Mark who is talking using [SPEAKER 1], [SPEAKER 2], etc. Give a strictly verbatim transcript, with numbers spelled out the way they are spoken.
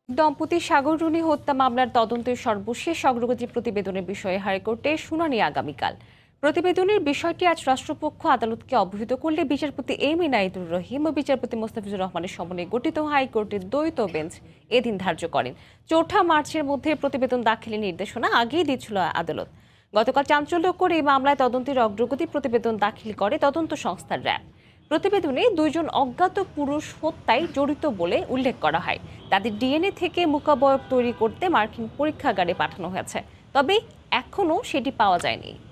[SPEAKER 1] দম্পতি সাগর রুনি হত্যা মামলার তদন্তের সর্বশেষ অগ্রগতি প্রতিবেদনের বিষয়ে হাইকোর্টে শুনানি আগামীকাল। প্রতিবেদনের বিষয়টি আজ রাষ্ট্রপক্ষ আদালতকে অবহিত করলে বিচারপতি এম ইনায়েতুর রহিম ও বিচারপতি মোস্তাফিজুর রহমানের সমন্বয়ে গঠিত হাইকোর্টের দ্বৈত বেঞ্চ এদিন ধার্য করেন। চৌঠা মার্চের মধ্যে প্রতিবেদন দাখিলের নির্দেশনা আগেই দিয়েছিল আদালত। গতকাল চাঞ্চল্যকর এই মামলায় তদন্তের অগ্রগতি প্রতিবেদন দাখিল করে তদন্ত সংস্থা র্যাব। প্রতিবেদনে দুইজন অজ্ঞাত পুরুষ হত্যায় জড়িত বলে উল্লেখ করা হয়। তাদের ডিএনএ থেকে মুখাবয়ব তৈরি করতে মার্কিন পরীক্ষাগারে পাঠানো হয়েছে, তবে এখনও সেটি পাওয়া যায়নি।